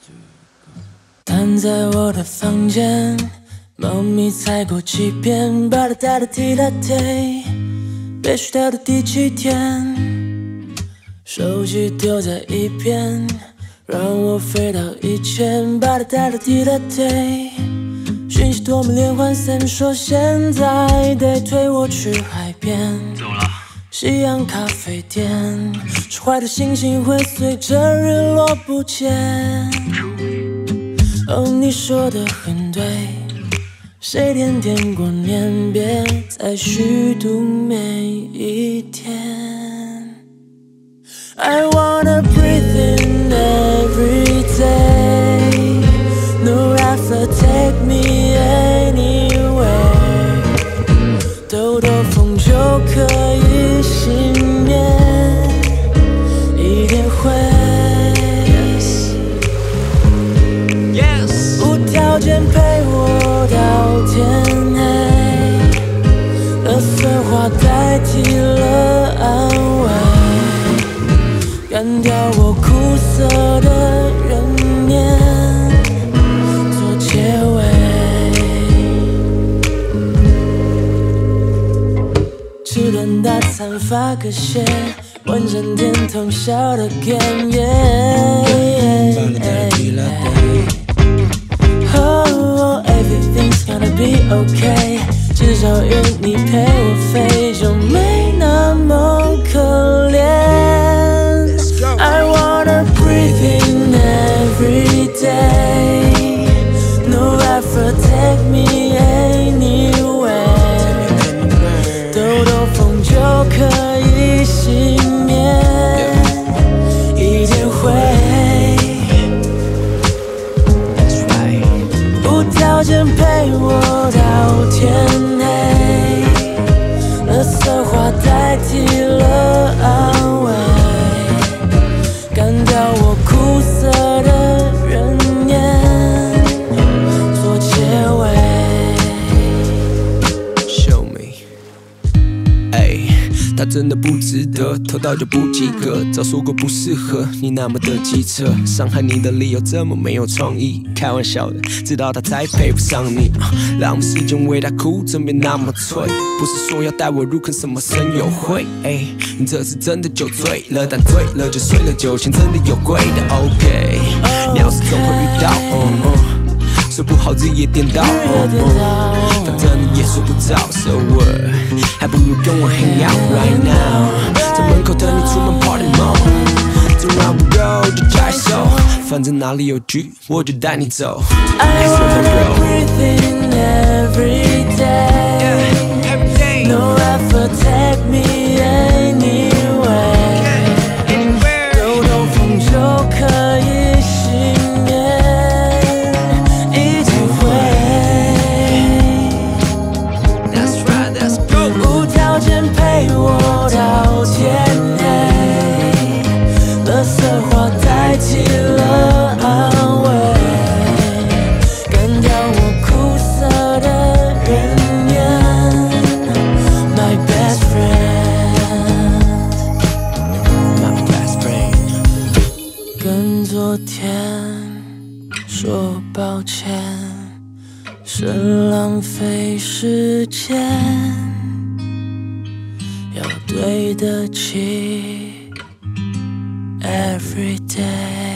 躺在我的房间，猫咪踩过几遍，把它带的踢了腿，被虚掉的第7天，手机丢在一边，让我飞到1000，把它带的踢了腿，讯息多么连环 ，Sam 说现在得推我去海边， 走了。 西洋咖啡店，是坏的心情会随着日落不见。哦，你说的很对，谁点点过年，别再虚度每一天。I wanna breathe in every day, no effort take me anywhere， 兜兜风就可以熄灭一点灰。无条件陪我到天黑，垃圾话代替了安慰，干掉我苦涩的人念，做结尾。吃顿大餐发个泄，完整点头笑的 game， Oh, everything's gonna be okay， 至少有你陪我飞，就没那么可怜。I wanna breathe in every day, no effort take me anywhere， 兜兜风就可以熄灭一点灰。无条件陪我到天黑，垃圾话代替了安慰，干掉我苦涩的人念，做结尾。 Show me， 他真的不值得，投到就不及格。早说过不适合你那么的机车，伤害你的理由这么没有创意。开玩笑的，知道他才配不上你。浪费时间为他哭，枕边那么脆。不是说要带我入坑什么神友会，你这次真的就醉了，但醉了就睡了，酒钱真的有贵的。OK， 鸟是总会遇到，说不好日夜颠倒，反正你也睡不着 ，So what？ 还不如跟我 hang out right now， 在门口等你出门 party mode， 就让我 go 就加手，反正哪里有局我就带你走。 I wanna breathe in every day, no effort take me anywhere， 兜兜风就可以熄灭一点灰。 That's right, let's go。 无条件陪我到天黑，垃圾话代替了安慰，干掉我苦涩的人念。My best friend， My best friend。 跟昨天说抱歉，是浪费时间，要对得起 every day。